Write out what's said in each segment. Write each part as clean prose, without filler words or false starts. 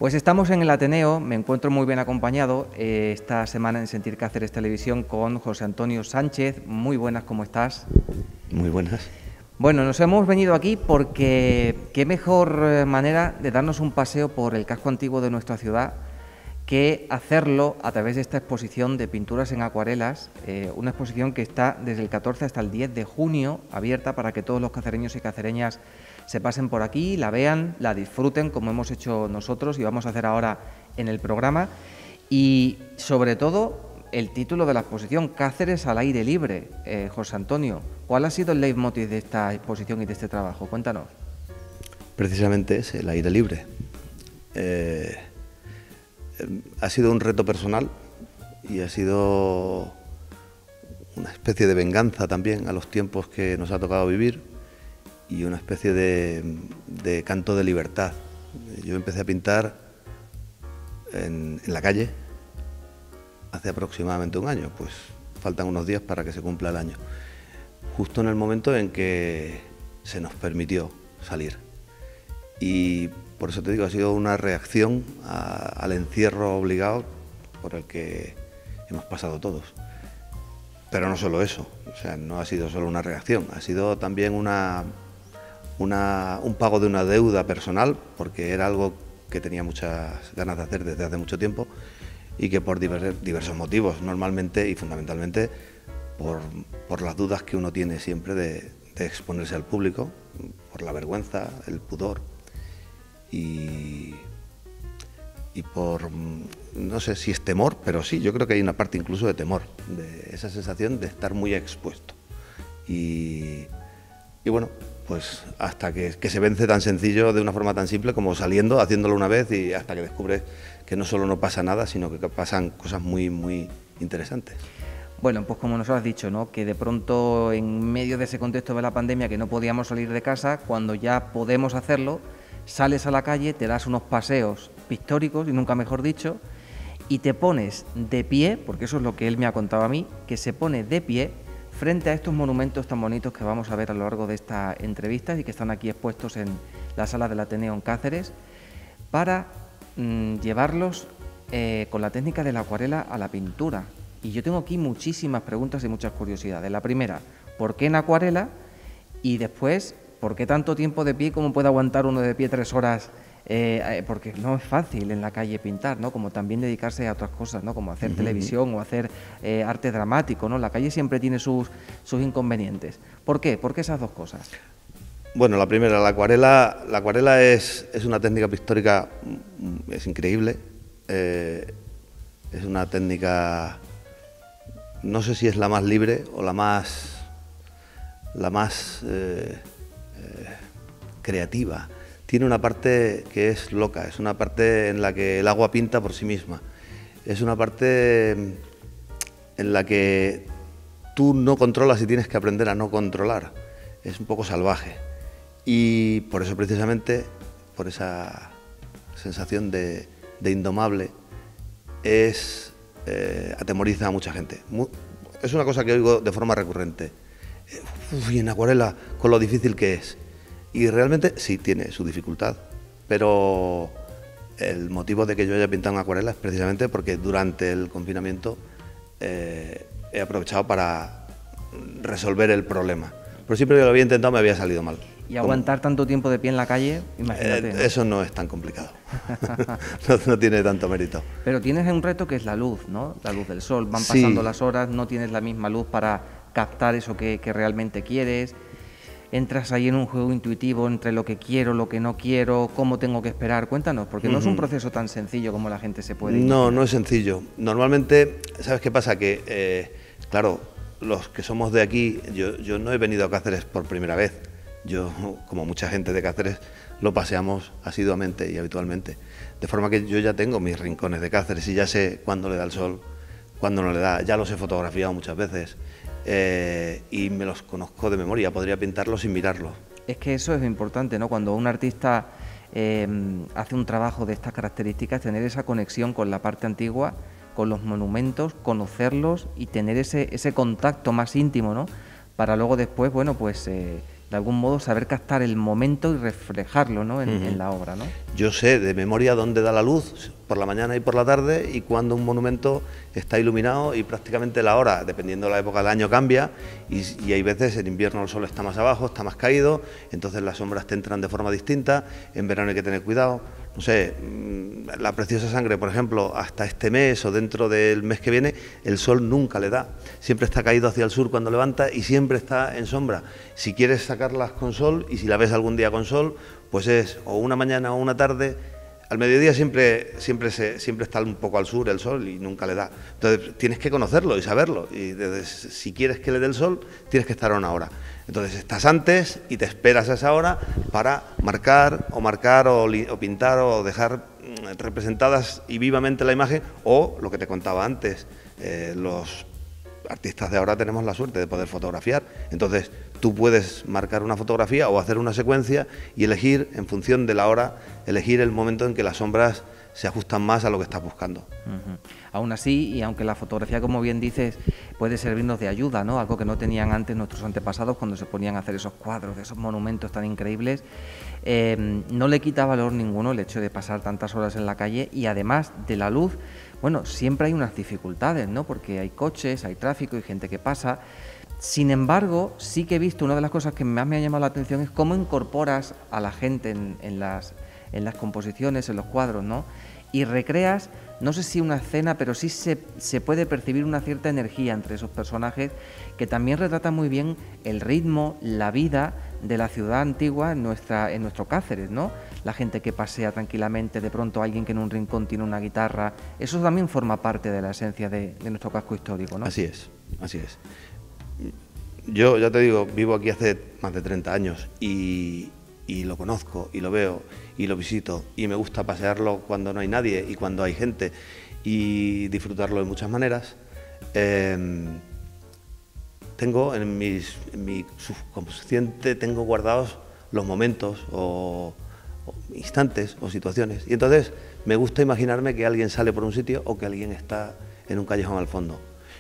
Pues estamos en el Ateneo, me encuentro muy bien acompañado esta semana en Sentir Cáceres Televisión con José Antonio Sánchez. Muy buenas, ¿cómo estás? Muy buenas. Bueno, nos hemos venido aquí porque qué mejor manera de darnos un paseo por el casco antiguo de nuestra ciudad que hacerlo a través de esta exposición de pinturas en acuarelas, una exposición que está desde el 14 hasta el 10 de junio abierta para que todos los cacereños y cacereñas se pasen por aquí, la vean, la disfruten como hemos hecho nosotros y vamos a hacer ahora en el programa. Y sobre todo el título de la exposición, Cáceres al aire libre. José Antonio, ¿cuál ha sido el leitmotiv de esta exposición y de este trabajo? Cuéntanos. Precisamente es el aire libre. Ha sido un reto personal y ha sido una especie de venganza también a los tiempos que nos ha tocado vivir y una especie de canto de libertad. Yo empecé a pintar en la calle hace aproximadamente un año, pues faltan unos días para que se cumpla el año, justo en el momento en que se nos permitió salir. Y por eso te digo, ha sido una reacción al encierro obligado por el que hemos pasado todos. Pero no solo eso, o sea, no ha sido solo una reacción, ha sido también un pago de una deuda personal, porque era algo que tenía muchas ganas de hacer desde hace mucho tiempo y que por diversos motivos, normalmente y fundamentalmente por las dudas que uno tiene siempre de exponerse al público, por la vergüenza, el pudor y por, no sé si es temor, pero sí, yo creo que hay una parte incluso de temor, de esa sensación de estar muy expuesto. Y bueno, pues hasta que se vence tan sencillo, de una forma tan simple como saliendo, haciéndolo una vez y hasta que descubres que no solo no pasa nada, sino que pasan cosas muy, muy interesantes. Bueno, pues como nos has dicho, ¿no?, que de pronto en medio de ese contexto de la pandemia que no podíamos salir de casa, cuando ya podemos hacerlo, sales a la calle, te das unos paseos pictóricos, y nunca mejor dicho, y te pones de pie, porque eso es lo que él me ha contado a mí, que se pone de pie frente a estos monumentos tan bonitos que vamos a ver a lo largo de esta entrevista y que están aquí expuestos en la sala del Ateneo en Cáceres, para llevarlos con la técnica de la acuarela a la pintura. Y yo tengo aquí muchísimas preguntas y muchas curiosidades. La primera, ¿por qué en acuarela? Y después, ¿por qué tanto tiempo de pie? ¿Cómo puede aguantar uno de pie 3 horas? Porque no es fácil en la calle pintar, ¿no? Como también dedicarse a otras cosas, ¿no? Como hacer televisión o hacer arte dramático, ¿no? La calle siempre tiene sus inconvenientes. ¿Por qué? ¿Por qué esas dos cosas? Bueno, la primera, la acuarela es una técnica pictórica, es increíble, es una técnica, no sé si es la más libre o la más creativa. Tiene una parte que es loca, es una parte en la que el agua pinta por sí misma, es una parte en la que tú no controlas y tienes que aprender a no controlar, es un poco salvaje y por eso precisamente, por esa sensación de indomable, atemoriza a mucha gente. Es una cosa que oigo de forma recurrente, y en acuarela con lo difícil que es. Y realmente sí tiene su dificultad, pero el motivo de que yo haya pintado en acuarela es precisamente porque durante el confinamiento he aprovechado para resolver el problema. Pero siempre que lo había intentado me había salido mal. Y aguantar tanto tiempo de pie en la calle, imagínate, ¿no? Eso no es tan complicado, no tiene tanto mérito. Pero tienes un reto que es la luz, ¿no? La luz del sol, van pasando Sí. las horas, no tienes la misma luz para captar eso que realmente quieres. Entras ahí en un juego intuitivo entre lo que quiero, lo que no quiero, cómo tengo que esperar. Cuéntanos, porque no es un proceso tan sencillo como la gente se puede imaginar. No es sencillo. Normalmente, ¿sabes qué pasa? Que, claro, los que somos de aquí, yo no he venido a Cáceres por primera vez. Yo, como mucha gente de Cáceres, lo paseamos asiduamente y habitualmente. De forma que yo ya tengo mis rincones de Cáceres y ya sé cuándo le da el sol, cuándo no le da. Ya los he fotografiado muchas veces. Y me los conozco de memoria, podría pintarlos sin mirarlos. Es que eso es importante, ¿no? Cuando un artista hace un trabajo de estas características, tener esa conexión con la parte antigua, con los monumentos, conocerlos y tener ese contacto más íntimo, ¿no? Para luego después, bueno, pues de algún modo saber captar el momento y reflejarlo, ¿no? en la obra, ¿no? Yo sé de memoria dónde da la luz por la mañana y por la tarde y cuando un monumento está iluminado y prácticamente la hora, dependiendo de la época del año, cambia y hay veces en invierno el sol está más abajo, está más caído, entonces las sombras te entran de forma distinta, en verano hay que tener cuidado. No sé, la preciosa sangre, por ejemplo, hasta este mes o dentro del mes que viene, el sol nunca le da. Siempre está caído hacia el sur cuando levanta y siempre está en sombra. Si quieres sacarlas con sol y si la ves algún día con sol, pues es o una mañana o una tarde. Al mediodía siempre está un poco al sur el sol y nunca le da. Entonces tienes que conocerlo y saberlo. Y si quieres que le dé el sol, tienes que estar a una hora. Entonces estás antes y te esperas a esa hora para marcar o pintar o dejar representadas y vivamente la imagen, o lo que te contaba antes, los artistas de ahora tenemos la suerte de poder fotografiar. Entonces tú puedes marcar una fotografía o hacer una secuencia y elegir, en función de la hora, elegir el momento en que las sombras se ajustan más a lo que estás buscando. Aún así, y aunque la fotografía, como bien dices, puede servirnos de ayuda, ¿no? Algo que no tenían antes nuestros antepasados cuando se ponían a hacer esos cuadros de esos monumentos tan increíbles, no le quita valor ninguno el hecho de pasar tantas horas en la calle, y además de la luz, bueno, siempre hay unas dificultades, ¿no? Porque hay coches, hay tráfico, hay gente que pasa. Sin embargo, sí que he visto, una de las cosas que más me ha llamado la atención es cómo incorporas a la gente en las composiciones, en los cuadros, ¿no? Y recreas, no sé si una escena, pero sí se puede percibir una cierta energía entre esos personajes que también retratan muy bien el ritmo, la vida de la ciudad antigua en nuestro Cáceres, ¿no? La gente que pasea tranquilamente, de pronto alguien que en un rincón tiene una guitarra, eso también forma parte de la esencia de nuestro casco histórico, ¿no? Así es, así es. Yo, ya te digo, vivo aquí hace más de 30 años y lo conozco y lo veo y lo visito y me gusta pasearlo cuando no hay nadie y cuando hay gente y disfrutarlo de muchas maneras. Tengo en mi subconsciente tengo guardados los momentos o instantes o situaciones y entonces me gusta imaginarme que alguien sale por un sitio o que alguien está en un callejón al fondo.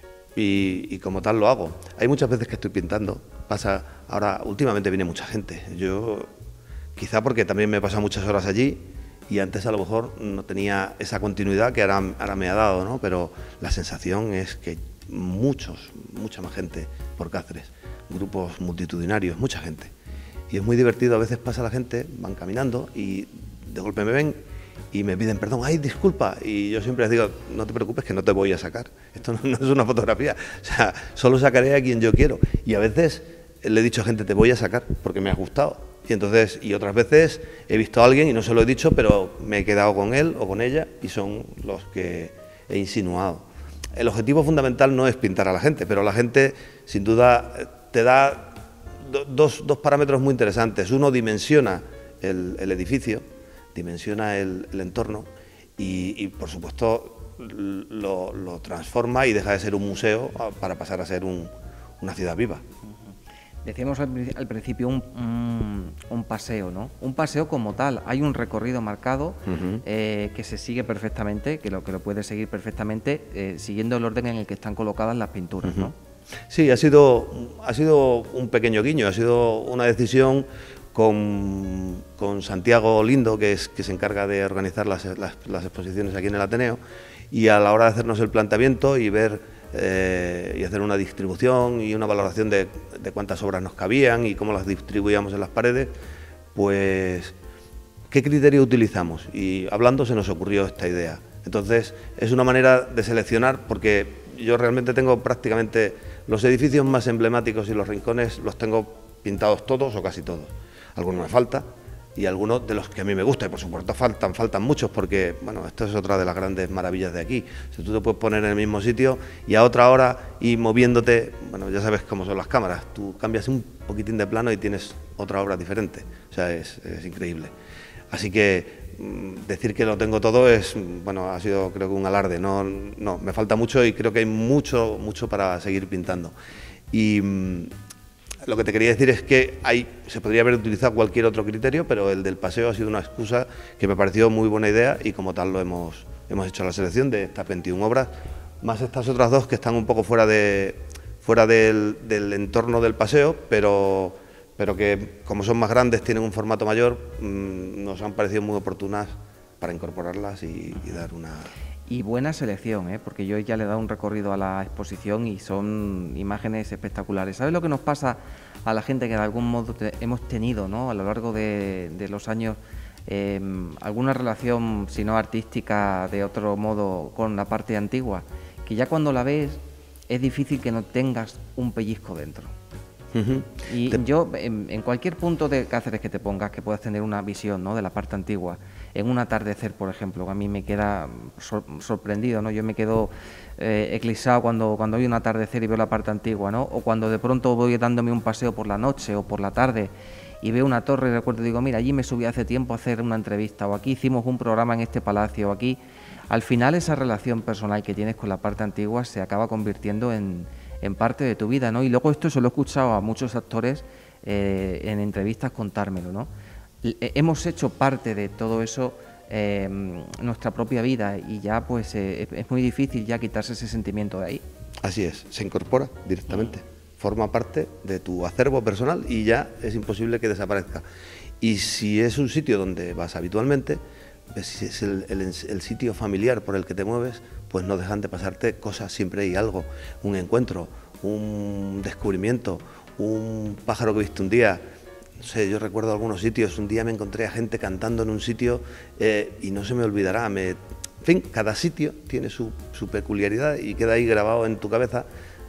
Y como tal lo hago. Hay muchas veces que estoy pintando, ahora últimamente viene mucha gente, yo quizá porque también me he pasado muchas horas allí y antes a lo mejor no tenía esa continuidad que ahora me ha dado, ¿no? Pero la sensación es que mucha más gente por Cáceres, grupos multitudinarios, mucha gente. Y es muy divertido, a veces pasa la gente, van caminando y de golpe me ven y me piden perdón, ¡ay, disculpa! Y yo siempre les digo, no te preocupes que no te voy a sacar, esto no es una fotografía, o sea, solo sacaré a quien yo quiero. Y a veces le he dicho a gente, te voy a sacar porque me ha gustado. Y otras veces he visto a alguien y no se lo he dicho, pero me he quedado con él o con ella y son los que he insinuado. El objetivo fundamental no es pintar a la gente, pero la gente sin duda te da dos parámetros muy interesantes. Uno, dimensiona el edificio, dimensiona el entorno y por supuesto lo transforma y deja de ser un museo para pasar a ser una ciudad viva. Decíamos al principio un paseo, ¿no? Un paseo como tal, hay un recorrido marcado que se sigue perfectamente, que lo puede seguir perfectamente siguiendo el orden en el que están colocadas las pinturas, ¿no? Sí, ha sido un pequeño guiño, ha sido una decisión con Santiago Lindo, que se encarga de organizar las exposiciones aquí en el Ateneo, y a la hora de hacernos el planteamiento y ver y hacer una distribución y una valoración de cuántas obras nos cabían y cómo las distribuíamos en las paredes, pues qué criterio utilizamos, y hablando se nos ocurrió esta idea. Entonces es una manera de seleccionar, porque yo realmente tengo prácticamente los edificios más emblemáticos y los rincones los tengo pintados todos o casi todos. Algunos me falta y algunos de los que a mí me gusta, y por supuesto faltan muchos, porque bueno, esto es otra de las grandes maravillas de aquí. Si tú te puedes poner en el mismo sitio y a otra hora y moviéndote, bueno, ya sabes cómo son las cámaras, tú cambias un poquitín de plano y tienes otra obra diferente, o sea, es increíble. Así que decir que lo tengo todo bueno, ha sido creo que un alarde, no, me falta mucho y creo que hay mucho para seguir pintando. Y lo que te quería decir es que se podría haber utilizado cualquier otro criterio, pero el del paseo ha sido una excusa que me pareció muy buena idea y como tal lo hemos hecho la selección de estas 21 obras, más estas otras dos que están un poco fuera del entorno del paseo, pero pero que como son más grandes, tienen un formato mayor, nos han parecido muy oportunas para incorporarlas y dar una... Y buena selección, porque yo ya le he dado un recorrido a la exposición y son imágenes espectaculares. ¿Sabes lo que nos pasa a la gente que de algún modo hemos tenido, ¿no?, a lo largo de los años, alguna relación, si no artística, de otro modo con la parte antigua? Que ya cuando la ves es difícil que no tengas un pellizco dentro. Y yo, en cualquier punto de Cáceres que te pongas, que puedas tener una visión, ¿no?, de la parte antigua, en un atardecer, por ejemplo, a mí me queda sorprendido, ¿no? Yo me quedo eclipsado cuando hay un atardecer y veo la parte antigua, ¿no? O cuando de pronto voy dándome un paseo por la noche o por la tarde y veo una torre y recuerdo y digo, mira, allí me subí hace tiempo a hacer una entrevista, o aquí hicimos un programa en este palacio, o aquí... Al final esa relación personal que tienes con la parte antigua se acaba convirtiendo en parte de tu vida, ¿no? Y luego esto se lo he escuchado a muchos actores en entrevistas contármelo, ¿no? Hemos hecho parte de todo eso nuestra propia vida y ya pues es muy difícil ya quitarse ese sentimiento de ahí. Así es, se incorpora directamente, forma parte de tu acervo personal y ya es imposible que desaparezca. Y si es un sitio donde vas habitualmente, si es el sitio familiar por el que te mueves, pues no dejan de pasarte cosas, siempre hay algo, un encuentro, un descubrimiento, un pájaro que viste un día. No sé, yo recuerdo algunos sitios, un día me encontré a gente cantando en un sitio y no se me olvidará. En fin, cada sitio tiene su peculiaridad y queda ahí grabado en tu cabeza.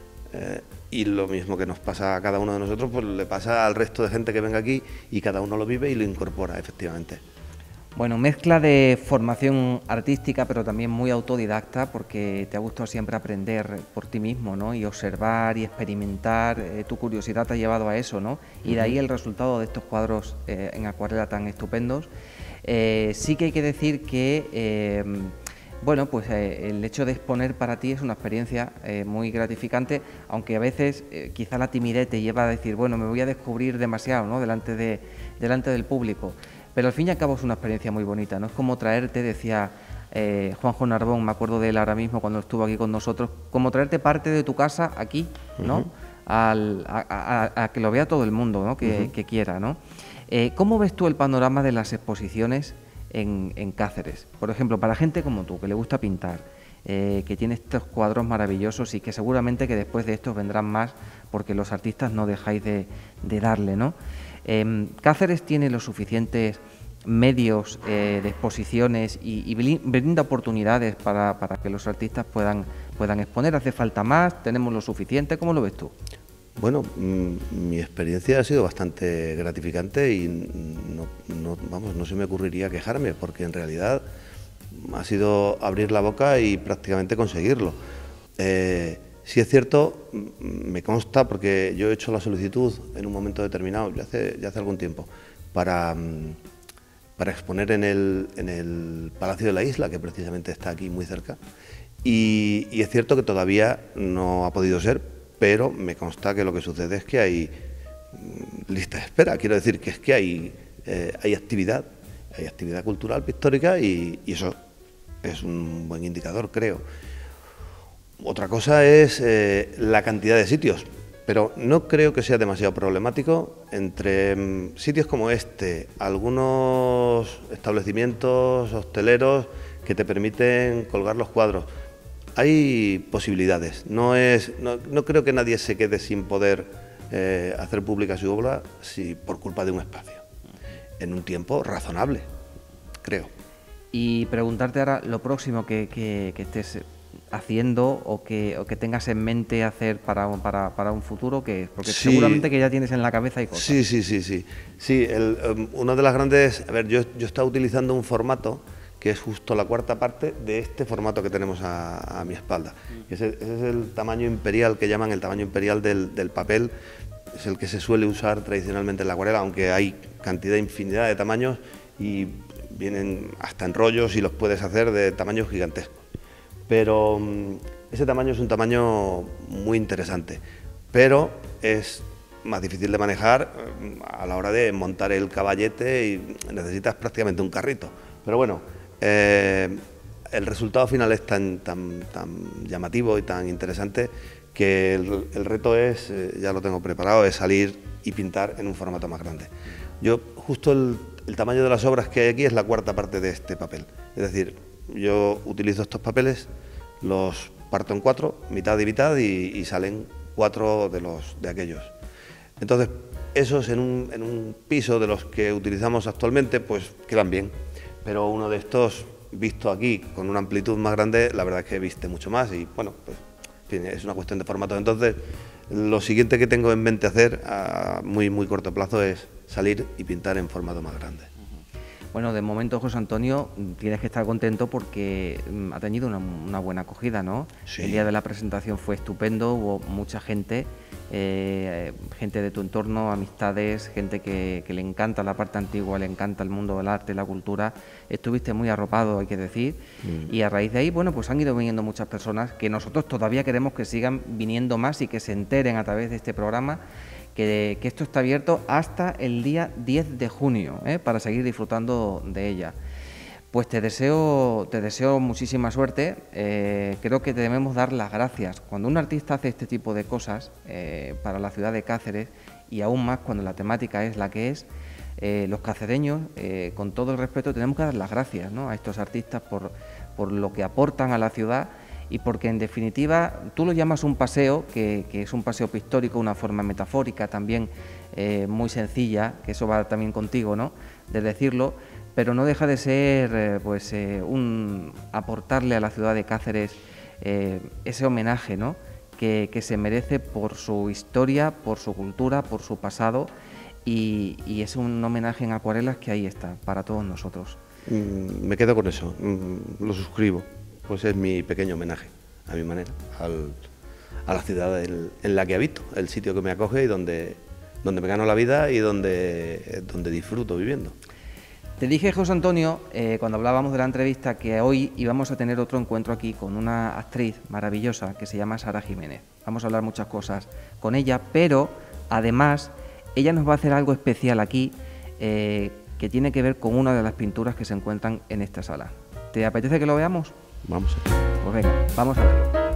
Y lo mismo que nos pasa a cada uno de nosotros, pues le pasa al resto de gente que venga aquí y cada uno lo vive y lo incorpora, efectivamente. Bueno, mezcla de formación artística, pero también muy autodidacta, porque te ha gustado siempre aprender por ti mismo, ¿no? Y observar y experimentar. Tu curiosidad te ha llevado a eso, ¿no? Y de ahí el resultado de estos cuadros en acuarela tan estupendos. Sí que hay que decir que, bueno, pues el hecho de exponer para ti es una experiencia muy gratificante, aunque a veces quizá la timidez te lleva a decir, bueno, me voy a descubrir demasiado, ¿no?, delante del público. Pero al fin y al cabo es una experiencia muy bonita, ¿no? Es como traerte, decía Juanjo Narbón, me acuerdo de él ahora mismo cuando estuvo aquí con nosotros, como traerte parte de tu casa aquí, ¿no? A que lo vea todo el mundo, ¿no? Que quiera, ¿no? ¿Cómo ves tú el panorama de las exposiciones en Cáceres? Por ejemplo, para gente como tú, que le gusta pintar, que tiene estos cuadros maravillosos y que seguramente que después de estos vendrán más porque los artistas no dejáis de darle, ¿no? Cáceres tiene los suficientes medios de exposiciones y brinda oportunidades para que los artistas puedan exponer. ¿Hace falta más? ¿Tenemos lo suficiente? ¿Cómo lo ves tú? Bueno, mi experiencia ha sido bastante gratificante y no se me ocurriría quejarme, porque en realidad ha sido abrir la boca y prácticamente conseguirlo. Sí es cierto, me consta, porque yo he hecho la solicitud en un momento determinado, ya hace algún tiempo, para exponer en el Palacio de la Isla, que precisamente está aquí muy cerca, y es cierto que todavía no ha podido ser, pero me consta que lo que sucede es que hay lista de espera. Quiero decir que es que hay actividad cultural, pictórica, y eso es un buen indicador, creo. Otra cosa es la cantidad de sitios, pero no creo que sea demasiado problemático. Entre sitios como este, algunos establecimientos hosteleros que te permiten colgar los cuadros, hay posibilidades. No creo que nadie se quede sin poder hacer pública su obra por culpa de un espacio, en un tiempo razonable, creo. Y preguntarte ahora lo próximo que estés haciendo o que tengas en mente hacer para un futuro, que porque sí, seguramente que ya tienes en la cabeza y cosas. Sí, una de las grandes... A ver, yo estaba utilizando un formato que es justo la cuarta parte de este formato que tenemos a mi espalda. Ese es el tamaño imperial, que llaman el tamaño imperial del papel. Es el que se suele usar tradicionalmente en la acuarela, aunque hay infinidad de tamaños y vienen hasta en rollos y los puedes hacer de tamaños gigantescos. Pero ese tamaño es un tamaño muy interesante, pero es más difícil de manejar a la hora de montar el caballete y necesitas prácticamente un carrito. Pero bueno, el resultado final es tan llamativo y tan interesante que el reto es, ya lo tengo preparado, es salir y pintar en un formato más grande. Yo, justo el tamaño de las obras que hay aquí es la cuarta parte de este papel. Es decir, yo utilizo estos papeles, los parto en 4, mitad y mitad, y salen 4 de aquellos. Entonces, esos en un piso de los que utilizamos actualmente, pues quedan bien. Pero uno de estos, visto aquí con una amplitud más grande, la verdad es que viste mucho más y, bueno, pues en fin, es una cuestión de formato. Entonces, lo siguiente que tengo en mente hacer a muy corto plazo es salir y pintar en formato más grande. Bueno, de momento, José Antonio, tienes que estar contento porque ha tenido una buena acogida, ¿no? Sí. El día de la presentación fue estupendo, hubo mucha gente, gente de tu entorno, amistades, gente que le encanta la parte antigua, le encanta el mundo del arte, la cultura. Estuviste muy arropado, hay que decir, y a raíz de ahí, bueno, pues han ido viniendo muchas personas que nosotros todavía queremos que sigan viniendo más y que se enteren a través de este programa. Que esto está abierto hasta el día 10 de junio, para seguir disfrutando de ella. Pues te deseo muchísima suerte. Creo que debemos dar las gracias. Cuando un artista hace este tipo de cosas para la ciudad de Cáceres, y aún más cuando la temática es la que es, los cacereños, con todo el respeto, tenemos que dar las gracias, ¿no?, a estos artistas por lo que aportan a la ciudad. Y porque en definitiva tú lo llamas un paseo, que es un paseo pictórico, una forma metafórica también muy sencilla, que eso va también contigo, ¿no?, de decirlo, pero no deja de ser un aportarle a la ciudad de Cáceres ese homenaje, ¿no?, que se merece por su historia, por su cultura, por su pasado, y es un homenaje en acuarelas que ahí está, para todos nosotros. Me quedo con eso, lo suscribo. Pues es mi pequeño homenaje, a mi manera, a la ciudad en la que habito, el sitio que me acoge y donde me gano la vida y donde disfruto viviendo. Te dije, José Antonio, cuando hablábamos de la entrevista, que hoy íbamos a tener otro encuentro aquí con una actriz maravillosa que se llama Sara Jiménez. Vamos a hablar muchas cosas con ella, pero además ella nos va a hacer algo especial aquí que tiene que ver con una de las pinturas que se encuentran en esta sala. ¿Te apetece que lo veamos? Vamos a ver. Pues venga, vamos a verlo.